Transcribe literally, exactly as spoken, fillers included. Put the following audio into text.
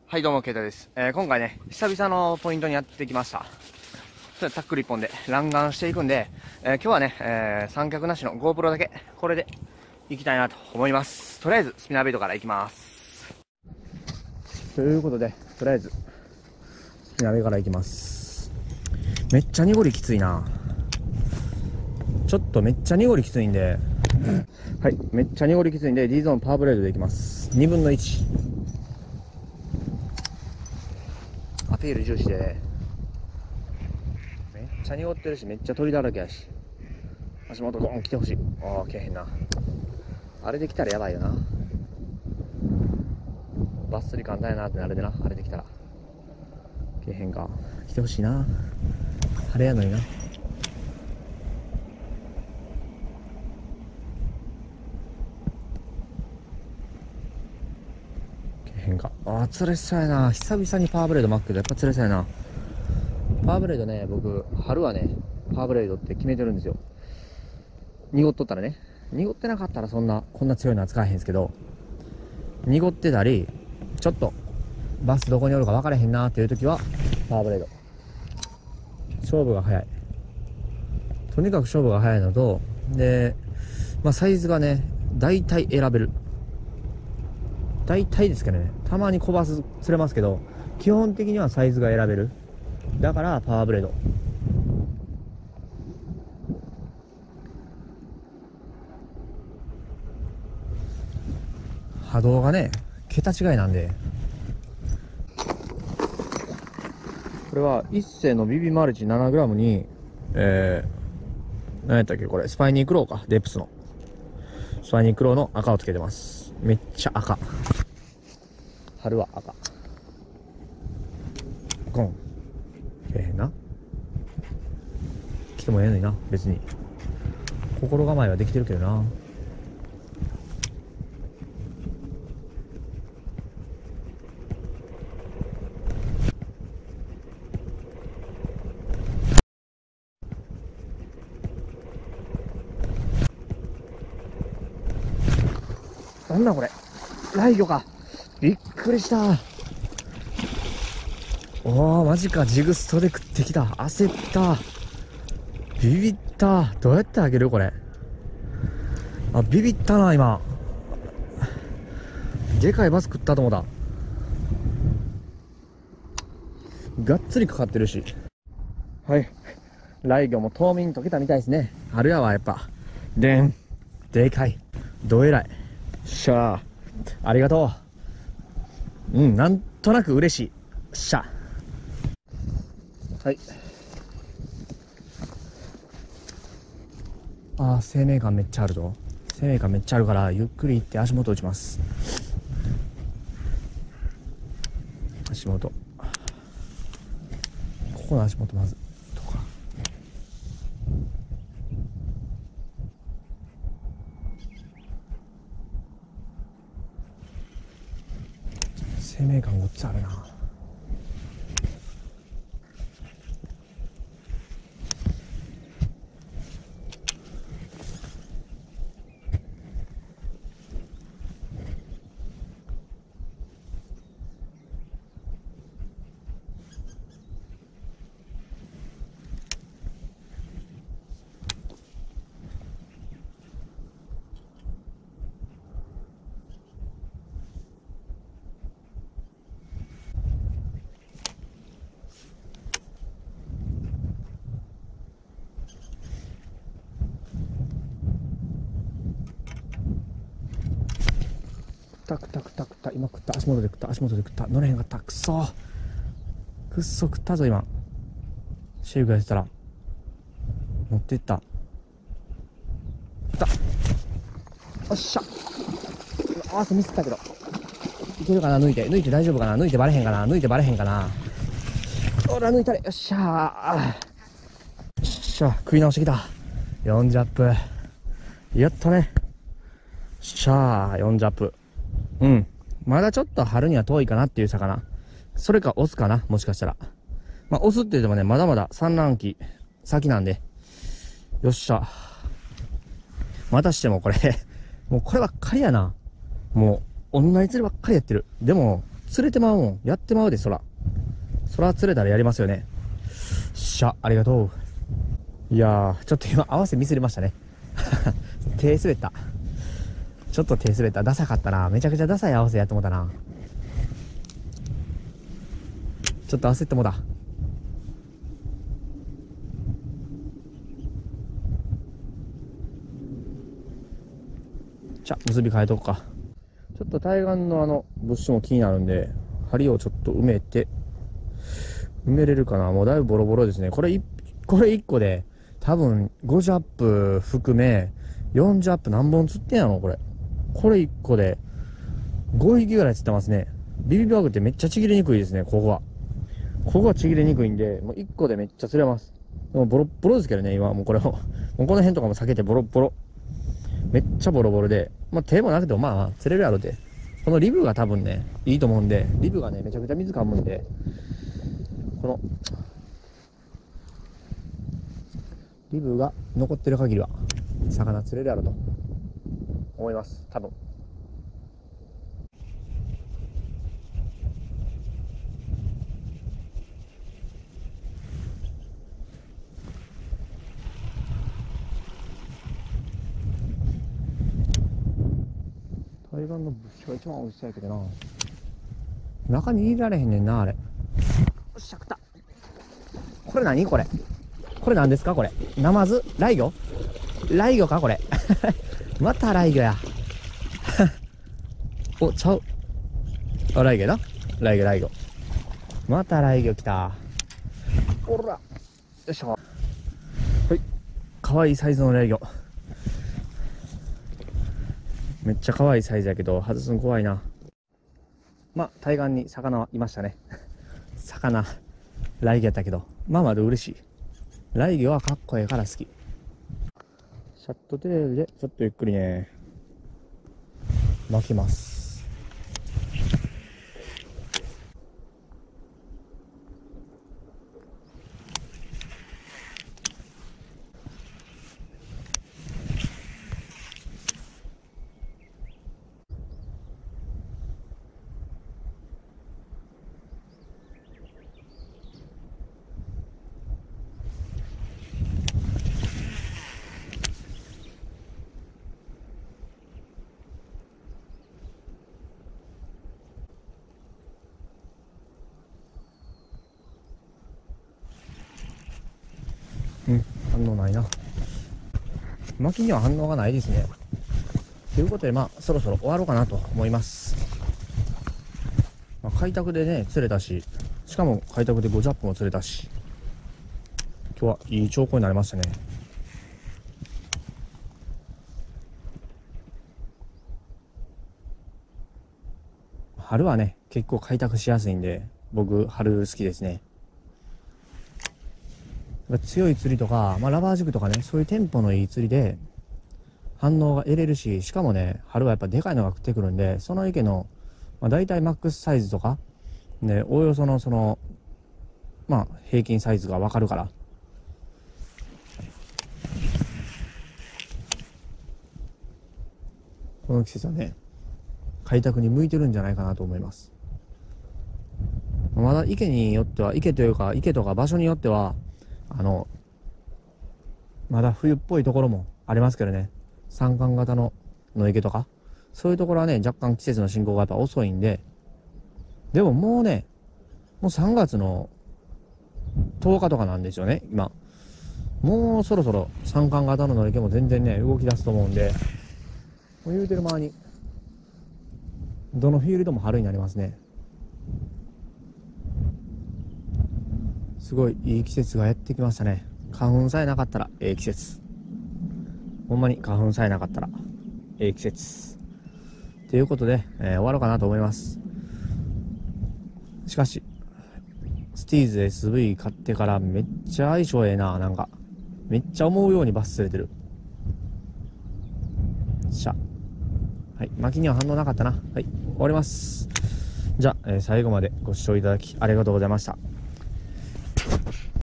はい、どうも、ケイタです。えー、今回ね、久々のポイントにやってきました。それタックル一本で弾丸していくんで、えー、今日はね、えー、三脚なしの GoPro だけ、これで行きたいなと思います。とりあえず、スピナーベイトから行きます。ということで、とりあえず、スピナーベイトから行きます。めっちゃ濁りきついな。ちょっとめっちゃ濁りきついんで、はい、めっちゃ濁りきついんで、D ゾーンパワーブレードで行きます。にぶんのいち。アピール重視で、めっちゃ濁ってるし、めっちゃ鳥だらけやし、足元ゴーン来てほしい。ああ、来えへんな。あれできたらやばいよな。バッスリ簡単やなってあれでな。あれできたら来えへんか。来てほしいな。晴れやのにな。来えへんか。ああ、釣れそうやな。久々にパワーブレード巻くけどやっぱ釣れそうやな。パワーブレードね、僕春はねパワーブレードって決めてるんですよ。濁っとったらね。濁ってなかったらそんなこんな強いのは使えへんすけど、濁ってたりちょっとバスどこにおるか分からへんなーっていう時はパワーブレード。勝負が早い。とにかく勝負が早いのと、で、まあ、サイズがね大体選べる。大体ですけどね、たまに小バス釣れますけど、基本的にはサイズが選べる。だからパワーブレード。波動がね桁違いなんで、これは一世のビビマルチ ななグラム にえー、何やったっけこれ、スパイニークローか、デプスのスパイニークローの赤をつけてます。めっちゃ赤。春は赤。ゴンええな。来てもええのにな。別に心構えはできてるけどな。なんだこれ、雷魚か。びっくりした。おーマジか。ジグストで食ってきた。焦った。ビビった。どうやってあげるこれ。あ、ビビったな今。でかいバス食ったと思った。がっつりかかってるし。はい、雷魚も冬眠溶けたみたいですね。春やわやっぱ。でん、でかい。どえらい。しゃあ、ありがとう。うん、なんとなく嬉しい。しゃあ。はい。ああ、生命感めっちゃあるぞ。生命感めっちゃあるからゆっくり行って足元打ちます。足元、ここの足元まずとか。生命感ごっつあるな。食った食った食った食った。今食った。足元で食った。足元で食った。乗れへんかった。くそくっそ食ったぞ今。シェイクやってたら持っていった。食った。おっしゃ。合わせミスったけどいけるかな。抜いて抜いて大丈夫かな。抜いてバレへんかな。抜いてバレへんかな。ほら抜いたれ。よっしゃー。よっしゃ、食い直してきた。よんジャップやったね。よっしゃー、よんジャップ。うん、まだちょっと春には遠いかなっていう魚。それかオスかな、もしかしたら。まあオスって言ってもねまだまだ産卵期先なんで。よっしゃ、またしてもこれもうこればっかりやな。もう同じ釣りばっかりやってる。でも釣れてまうもん。やってまうで、そら。そら釣れたらやりますよね。しゃ、ありがとう。いやー、ちょっと今合わせミスりましたね。手滑った。ちょっと手滑った。ダサかったな。めちゃくちゃダサい合わせやってもうたな。ちょっと焦ってもうた。じゃ、結び変えとくか。ちょっと対岸のあの、ブッシュも気になるんで、針をちょっと埋めて、埋めれるかな。もうだいぶボロボロですね。これい、これいっこで、多分ごじゅうアップ含め、よんじゅうアップ何本釣ってんやろこれ。これいっこで、ごひきぐらい釣ってますね。ビビビバグってめっちゃちぎれにくいですね、ここは。ここはちぎれにくいんで、もういっこでめっちゃ釣れます。でもボロッボロですけどね、今。もうこれを。もうこの辺とかも避けてボロッボロ。めっちゃボロボロで。まあ手もなくてもまあまあ釣れるやろで。このリブが多分ね、いいと思うんで、リブがね、めちゃくちゃ水噛むんで、この、リブが残ってる限りは、魚釣れるやろと思います。多分。対岸のブッシュが一番美味しそうやけどな。中に入れられへんねんな、あれ。よっしゃ、食った。これ何これ。これ何ですかこれ。ナマズライギョライギョかこれ。またライギョや。お、ちゃう。あ、ライギョな。ライギョ、ライギョ。またライギョ来た。おら。よいしょ。はい。かわいいサイズのライギョ。めっちゃ可愛いサイズやけど、外すの怖いな。まあ、対岸に魚はいましたね。魚、ライギョやったけど、まあまだ嬉しい。ライギョはかっこええから好き。シャットテールで、ちょっとゆっくりね、巻きます。うん、反応ないな。巻きには反応がないですね。ということで、まあ、そろそろ終わろうかなと思います。まあ、開拓でね、釣れたし、しかも開拓でごじゅうアップも釣れたし、今日はいい兆候になりましたね。春はね、結構開拓しやすいんで、僕、春好きですね。強い釣りとか、まあ、ラバー軸とかね、そういうテンポのいい釣りで反応が得れるし、しかもね、春はやっぱでかいのが食ってくるんで、その池の、まあ、大体マックスサイズとか、ね、おおよそのその、まあ、平均サイズがわかるから、この季節はね、開拓に向いてるんじゃないかなと思います。まだ池によっては、池というか、池とか場所によっては、あの、まだ冬っぽいところもありますけどね。三冠型の野池とか。そういうところはね、若干季節の進行がやっぱ遅いんで。でももうね、もうさんがつのとおかとかなんですよね、今。もうそろそろ三冠型の野池も全然ね、動き出すと思うんで、もう言うてる間に、どのフィールドも春になりますね。すごいいい季節がやってきましたね。花粉さえなかったらええ季節。ほんまに花粉さえなかったらええ季節。ということで、えー、終わろうかなと思います。しかし、スティーズ エスブイ 買ってからめっちゃ相性ええな。なんか、めっちゃ思うようにバス釣れてる。しゃ。はい。巻きには反応なかったな。はい。終わります。じゃあ、えー、最後までご視聴いただきありがとうございました。